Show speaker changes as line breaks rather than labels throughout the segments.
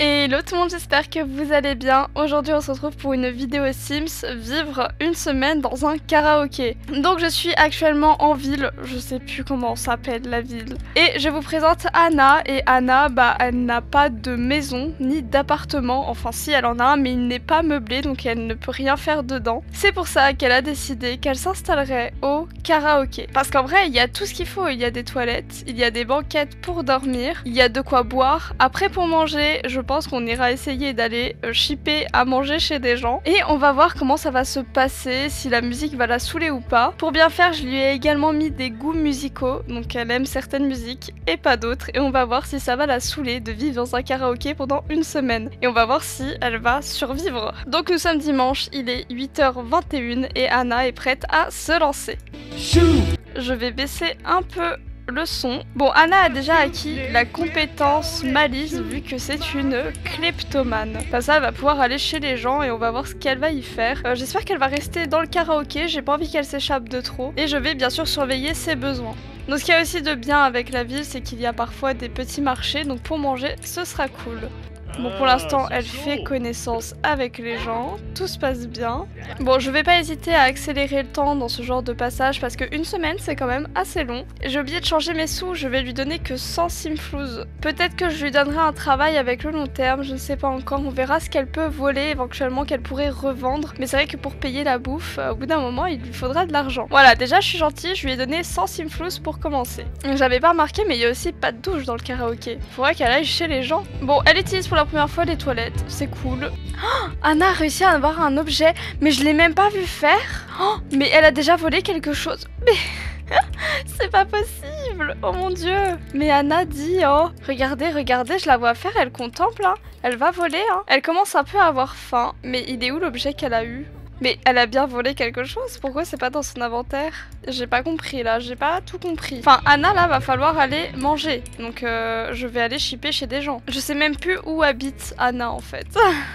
Hello tout le monde, j'espère que vous allez bien. Aujourd'hui on se retrouve pour une vidéo Sims, vivre une semaine dans un karaoké. Donc je suis actuellement en ville, je sais plus comment s'appelle la ville. Et je vous présente Anna, et Anna, elle n'a pas de maison ni d'appartement. Enfin si, elle en a un mais il n'est pas meublé donc elle ne peut rien faire dedans. C'est pour ça qu'elle a décidé qu'elle s'installerait au karaoké. Parce qu'en vrai il y a tout ce qu'il faut, il y a des toilettes, il y a des banquettes pour dormir, il y a de quoi boire. Après pour manger, je pense qu'on ira essayer d'aller shipper à manger chez des gens et on va voir comment ça va se passer, si la musique va la saouler ou pas. Pour bien faire, je lui ai également mis des goûts musicaux, donc elle aime certaines musiques et pas d'autres, et on va voir si ça va la saouler de vivre dans un karaoké pendant une semaine et on va voir si elle va survivre. Donc nous sommes dimanche, il est 8h21 et Anna est prête à se lancer. Je vais baisser un peu le son. Bon, Anna a déjà acquis la compétence malice vu que c'est une kleptomane. Ça, elle va pouvoir aller chez les gens et on va voir ce qu'elle va y faire. J'espère qu'elle va rester dans le karaoké, j'ai pas envie qu'elle s'échappe de trop. Et je vais bien sûr surveiller ses besoins. Donc ce qu'il y a aussi de bien avec la ville, c'est qu'il y a parfois des petits marchés, donc pour manger, ce sera cool. Bon, pour l'instant, elle fait connaissance avec les gens, tout se passe bien. Bon, je vais pas hésiter à accélérer le temps dans ce genre de passage parce qu'une semaine, c'est quand même assez long. J'ai oublié de changer mes sous, je vais lui donner que 100 simflouz. Peut-être que je lui donnerai un travail avec le long terme, je ne sais pas encore, on verra ce qu'elle peut voler, éventuellement qu'elle pourrait revendre. Mais c'est vrai que pour payer la bouffe, au bout d'un moment, il lui faudra de l'argent. Voilà, déjà, je suis gentille, je lui ai donné 100 simflouz pour commencer. J'avais pas remarqué, mais il y a aussi pas de douche dans le karaoké. Faudrait qu'elle aille chez les gens. Bon, elle utilise pour la première fois les toilettes, c'est cool. Oh, Anna a réussi à avoir un objet, mais je l'ai même pas vu faire. Oh, mais elle a déjà volé quelque chose. Mais c'est pas possible. Oh mon dieu. Mais Anna dit, oh, regardez, regardez, je la vois faire, elle contemple, hein. Elle va voler, hein. Elle commence un peu à avoir faim, mais il est où l'objet qu'elle a eu? Mais elle a bien volé quelque chose, pourquoi c'est pas dans son inventaire? J'ai pas compris là, j'ai pas tout compris. Enfin, Anna là, va falloir aller manger. Donc je vais aller shipper chez des gens. Je sais même plus où habite Anna en fait.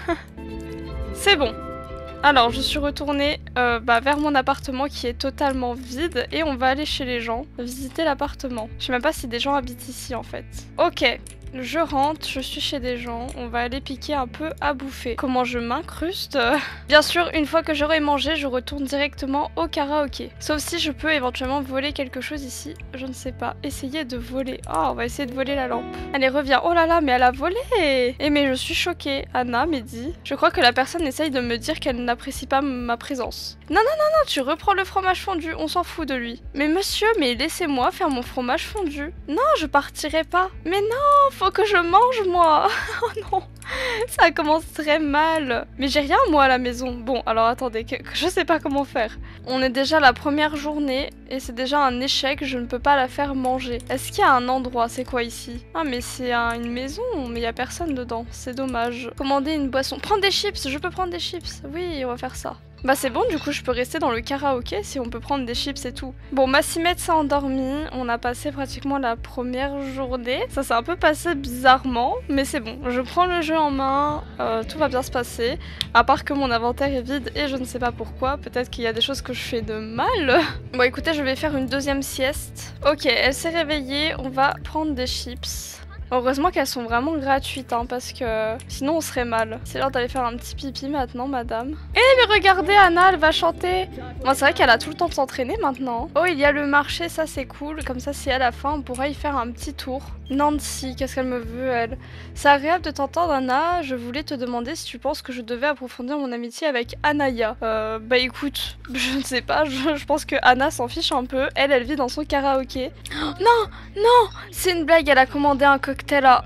C'est bon. Alors, je suis retournée vers mon appartement qui est totalement vide et on va aller chez les gens, visiter l'appartement. Je sais même pas si des gens habitent ici en fait. Ok. Je rentre, je suis chez des gens, on va aller piquer un peu à bouffer. Comment je m'incruste? Bien sûr, une fois que j'aurai mangé, je retourne directement au karaoké. Sauf si je peux éventuellement voler quelque chose ici, je ne sais pas. Essayer de voler. Oh, on va essayer de voler la lampe. Allez, reviens. Oh là là, mais elle a volé! Eh mais je suis choquée. Anna, Mehdi. Je crois que la personne essaye de me dire qu'elle n'apprécie pas ma présence. Non, non, non, non, tu reprends le fromage fondu, on s'en fout de lui. Mais monsieur, mais laissez-moi faire mon fromage fondu. Non, je partirai pas. Mais non, faut que je mange moi. Oh non, ça commence très mal. Mais j'ai rien moi à la maison. Bon, alors attendez, je sais pas comment faire. On est déjà la première journée et c'est déjà un échec, je ne peux pas la faire manger. Est-ce qu'il y a un endroit? C'est quoi ici? Ah mais c'est une maison, mais il y a personne dedans, c'est dommage. Commander une boisson. Prendre des chips, je peux prendre des chips. Oui, on va faire ça. Bah c'est bon, du coup je peux rester dans le karaoké si on peut prendre des chips et tout. Bon, Massimette s'est endormie, on a passé pratiquement la première journée. Ça s'est un peu passé bizarrement, mais c'est bon. Je prends le jeu en main, tout va bien se passer. À part que mon inventaire est vide et je ne sais pas pourquoi. Peut-être qu'il y a des choses que je fais de mal. Bon écoutez, je vais faire une deuxième sieste. Ok, elle s'est réveillée, on va prendre des chips. Heureusement qu'elles sont vraiment gratuites, hein, parce que sinon on serait mal. C'est l'heure d'aller faire un petit pipi maintenant, madame. Eh mais regardez, Anna, elle va chanter. Bon, c'est vrai qu'elle a tout le temps de s'entraîner maintenant. Oh, il y a le marché, ça c'est cool. Comme ça, si à la fin, on pourra y faire un petit tour. Nancy, qu'est-ce qu'elle me veut, elle? C'est agréable de t'entendre, Anna. Je voulais te demander si tu penses que je devais approfondir mon amitié avec Anaya. Bah écoute, je ne sais pas, je pense que Anna s'en fiche un peu. Elle vit dans son karaoké. Oh, non, non, c'est une blague, elle a commandé un cocktail à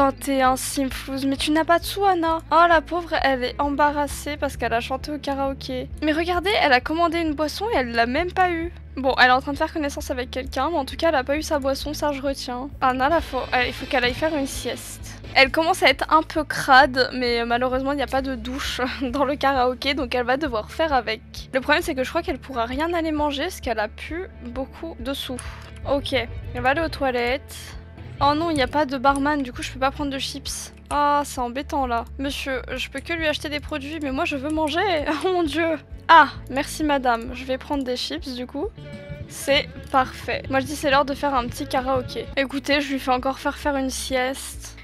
21 simflouz. Mais tu n'as pas de sous, Anna. Oh, la pauvre, elle est embarrassée parce qu'elle a chanté au karaoké. Mais regardez, elle a commandé une boisson et elle l'a même pas eu. Bon, elle est en train de faire connaissance avec quelqu'un, mais en tout cas, elle a pas eu sa boisson, ça je retiens. Anna, il faut qu'elle aille faire une sieste. Elle commence à être un peu crade, mais malheureusement, il n'y a pas de douche dans le karaoké, donc elle va devoir faire avec. Le problème, c'est que je crois qu'elle pourra rien aller manger, parce qu'elle a plus beaucoup de sous. Ok, elle va aller aux toilettes. Oh non, il n'y a pas de barman, du coup, je peux pas prendre de chips. Ah, c'est embêtant, là. Monsieur, je peux que lui acheter des produits, mais moi, je veux manger. Oh mon dieu. Ah, merci madame. Je vais prendre des chips, du coup. C'est parfait. Moi, je dis c'est l'heure de faire un petit karaoké. Écoutez, je lui fais encore faire une sieste.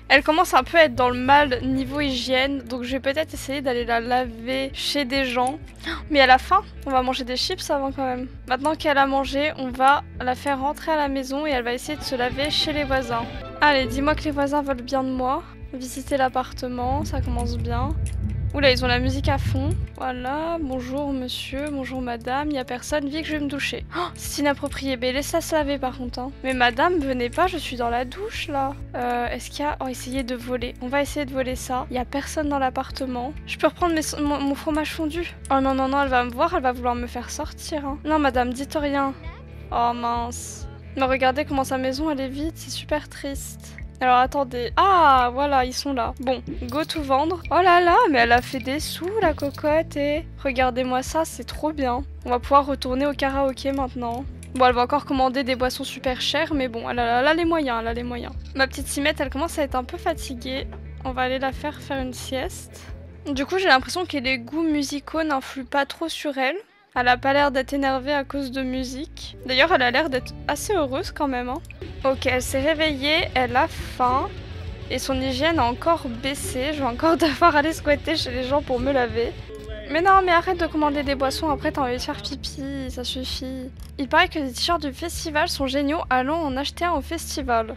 Elle commence un peu à être dans le mal niveau hygiène, donc je vais peut-être essayer d'aller la laver chez des gens. Mais elle a faim, on va manger des chips avant quand même. Maintenant qu'elle a mangé, on va la faire rentrer à la maison et elle va essayer de se laver chez les voisins. Allez, dis-moi que les voisins veulent bien de moi. Visiter l'appartement, ça commence bien. Oula, ils ont la musique à fond. Voilà, bonjour monsieur, bonjour madame, y a personne, vite que je vais me doucher. Oh, c'est inapproprié, mais laissez ça se laver par contre. Hein. Mais madame, venez pas, je suis dans la douche là. Est-ce qu'il y a... Oh, essayez de voler. On va essayer de voler ça. Y a personne dans l'appartement. Je peux reprendre mon fromage fondu. Oh non, non, non, elle va me voir, elle va vouloir me faire sortir. Hein. Non madame, dites rien. Oh mince. Mais regardez comment sa maison elle est vide, c'est super triste. Alors attendez, ah voilà ils sont là. Bon, go tout vendre. Oh là là, mais elle a fait des sous la cocotte et... Regardez-moi ça, c'est trop bien. On va pouvoir retourner au karaoké maintenant. Bon, elle va encore commander des boissons super chères, mais bon, elle a les moyens, elle a les moyens. Ma petite Simette, elle commence à être un peu fatiguée. On va aller la faire une sieste. Du coup, j'ai l'impression que les goûts musicaux n'influent pas trop sur elle. Elle a pas l'air d'être énervée à cause de musique. D'ailleurs, elle a l'air d'être assez heureuse quand même. Hein. Ok, elle s'est réveillée, elle a faim. Et son hygiène a encore baissé. Je vais encore devoir aller squatter chez les gens pour me laver. Mais non, mais arrête de commander des boissons, après t'as envie de faire pipi, ça suffit. Il paraît que les t-shirts du festival sont géniaux, allons en acheter un au festival.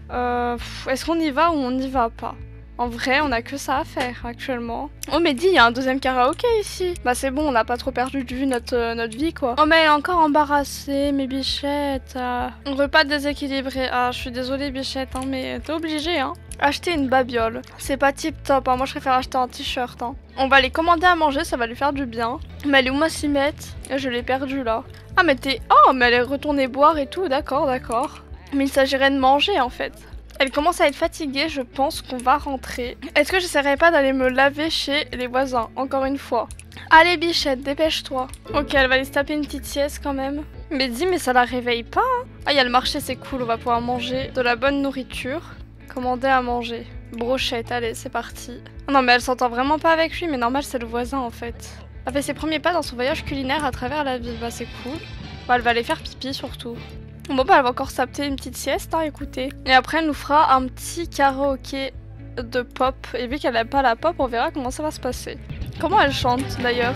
Est-ce qu'on y va ou on n'y va pas ? En vrai, on a que ça à faire actuellement. Oh mais dis, il y a un deuxième karaoké ici. Bah c'est bon, on n'a pas trop perdu de vue notre vie quoi. Oh mais elle est encore embarrassée, mes bichettes. Repas déséquilibré. Ah, je suis désolée bichette, hein, mais t'es obligée hein. Acheter une babiole. C'est pas tip top, hein. Moi je préfère acheter un t-shirt. Hein. On va les commander à manger, ça va lui faire du bien. Mais elle est où ma Simette ? Je l'ai perdue là. Ah mais t'es... Oh mais elle est retournée boire et tout, d'accord, d'accord. Mais il s'agirait de manger en fait. Elle commence à être fatiguée, je pense qu'on va rentrer. Est-ce que j'essaierai pas d'aller me laver chez les voisins, encore une fois ? Allez bichette, dépêche-toi. Ok, elle va aller se taper une petite sieste quand même. Mais dis, mais ça la réveille pas hein. Ah, il y a le marché, c'est cool, on va pouvoir manger de la bonne nourriture. Commander à manger. Brochette, allez, c'est parti. Non mais elle s'entend vraiment pas avec lui, mais normal, c'est le voisin en fait. Elle fait ses premiers pas dans son voyage culinaire à travers la ville, bah c'est cool. Bah elle va aller faire pipi surtout. Bon bah elle va encore s'apter une petite sieste, hein, écoutez. Et après elle nous fera un petit karaoké de pop. Et vu qu'elle aime pas la pop, on verra comment ça va se passer. Comment elle chante d'ailleurs?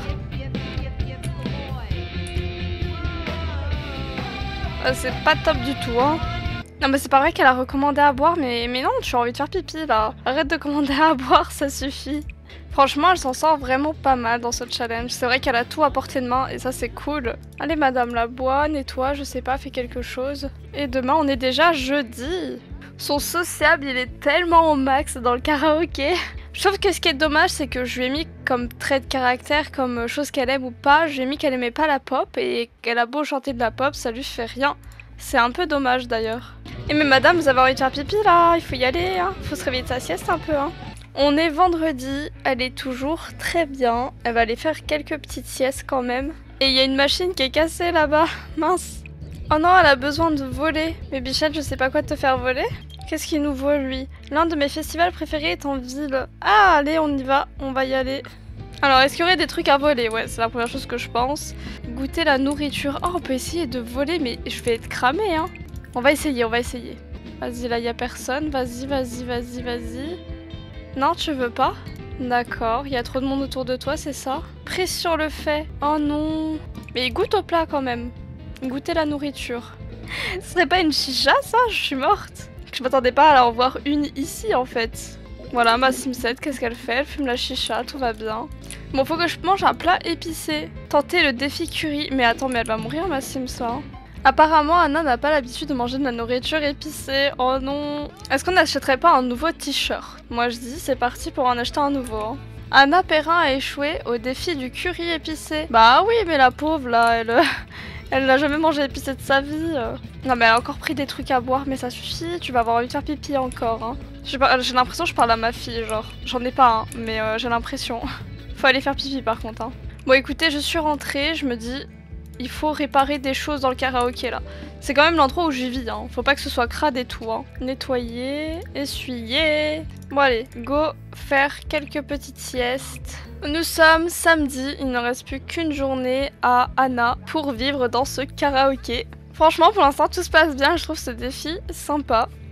C'est pas top du tout, hein. Non mais c'est pas vrai qu'elle a recommandé à boire, mais non, tu as envie de faire pipi là. Arrête de commander à boire, ça suffit. Franchement, elle s'en sort vraiment pas mal dans ce challenge. C'est vrai qu'elle a tout à portée de main et ça c'est cool. Allez madame, la bois, nettoie, je sais pas, fais quelque chose. Et demain on est déjà jeudi. Son sociable il est tellement au max dans le karaoké. Je trouve que ce qui est dommage c'est que je lui ai mis comme trait de caractère, comme chose qu'elle aime ou pas, je lui ai mis qu'elle aimait pas la pop et qu'elle a beau chanter de la pop, ça lui fait rien. C'est un peu dommage d'ailleurs. Et mais madame, vous avez envie de faire pipi là, il faut y aller, hein. Faut se réveiller de sa sieste un peu, hein. On est vendredi, elle est toujours très bien. Elle va aller faire quelques petites siestes quand même. Et il y a une machine qui est cassée là-bas, mince. Oh non, elle a besoin de voler. Mais bichette, je sais pas quoi te faire voler. Qu'est-ce qu'il nous vaut lui? L'un de mes festivals préférés est en ville. Ah, allez, on y va, on va y aller. Alors, est-ce qu'il y aurait des trucs à voler? Ouais, c'est la première chose que je pense. Goûter la nourriture. Oh, on peut essayer de voler, mais je vais être cramée, hein. On va essayer, on va essayer. Vas-y, là, y a personne. Vas-y, vas-y, vas-y, vas-y. Non, tu veux pas? D'accord, il y a trop de monde autour de toi, c'est ça? Prise sur le fait. Oh non. Mais goûte au plat quand même. Goûter la nourriture. Ce serait pas une chicha, ça? Je suis morte. Je m'attendais pas à en voir une ici, en fait. Voilà, ma Simsette, qu'est-ce qu'elle fait? Elle fume la chicha, tout va bien. Bon, faut que je mange un plat épicé. Tenter le défi curry. Mais attends, mais elle va mourir, ma Sims, là. Apparemment, Anna n'a pas l'habitude de manger de la nourriture épicée. Oh non. Est-ce qu'on n'achèterait pas un nouveau t-shirt? Moi, je dis, c'est parti pour en acheter un nouveau. Hein. Anna Perrin a échoué au défi du curry épicé. Bah oui, mais la pauvre, là, elle n'a jamais mangé épicé de sa vie. Non, mais elle a encore pris des trucs à boire, mais ça suffit. Tu vas avoir envie de faire pipi encore. Hein. J'ai l'impression que je parle à ma fille, genre. J'en ai pas, hein, mais j'ai l'impression. Faut aller faire pipi, par contre. Hein. Bon, écoutez, je suis rentrée, je me dis... Il faut réparer des choses dans le karaoké là. C'est quand même l'endroit où j'y vis, hein. Faut pas que ce soit crade et tout, hein. Nettoyer, essuyer... Bon allez, go faire quelques petites siestes. Nous sommes samedi, il ne reste plus qu'une journée à Anna pour vivre dans ce karaoké. Franchement, pour l'instant, tout se passe bien, je trouve ce défi sympa.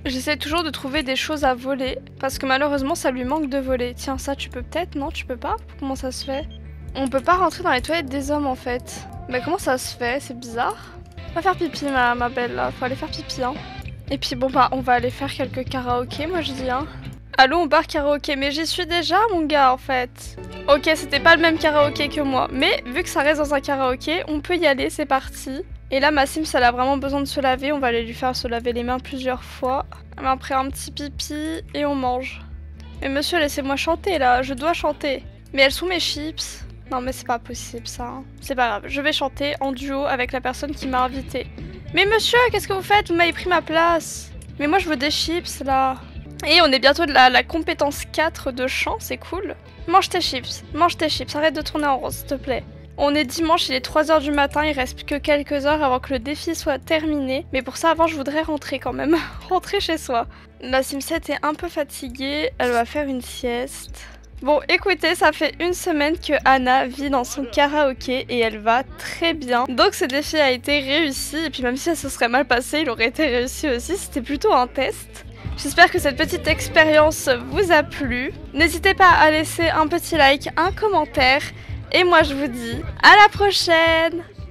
J'essaie toujours de trouver des choses à voler, parce que malheureusement ça lui manque de voler. Tiens, ça tu peux peut-être? Non, tu peux pas? Comment ça se fait? On peut pas rentrer dans les toilettes des hommes en fait. Mais comment ça se fait? C'est bizarre. Va faire pipi ma belle là, faut aller faire pipi hein. Et puis bon bah on va aller faire quelques karaokés moi je dis hein. Allô, au bar karaoké, mais j'y suis déjà mon gars en fait. Ok, c'était pas le même karaoké que moi, mais vu que ça reste dans un karaoké, on peut y aller, c'est parti. Et là ma Sims elle a vraiment besoin de se laver, on va aller lui faire se laver les mains plusieurs fois. Après un petit pipi et on mange. Mais monsieur laissez-moi chanter là, je dois chanter. Mais elles sont mes chips. Non mais c'est pas possible ça, hein. C'est pas grave, je vais chanter en duo avec la personne qui m'a invitée. Mais monsieur, qu'est-ce que vous faites? Vous m'avez pris ma place. Mais moi je veux des chips là. Et on est bientôt de la compétence 4 de chant, c'est cool. Mange tes chips, arrête de tourner en rond s'il te plaît. On est dimanche, il est 3 h du matin, il reste que quelques heures avant que le défi soit terminé. Mais pour ça, avant, je voudrais rentrer quand même, rentrer chez soi. La Simsette est un peu fatiguée, elle va faire une sieste. Bon, écoutez, ça fait une semaine que Anna vit dans son karaoké et elle va très bien. Donc ce défi a été réussi, et puis même si ça se serait mal passé, il aurait été réussi aussi, c'était plutôt un test. J'espère que cette petite expérience vous a plu. N'hésitez pas à laisser un petit like, un commentaire. Et moi je vous dis à la prochaine!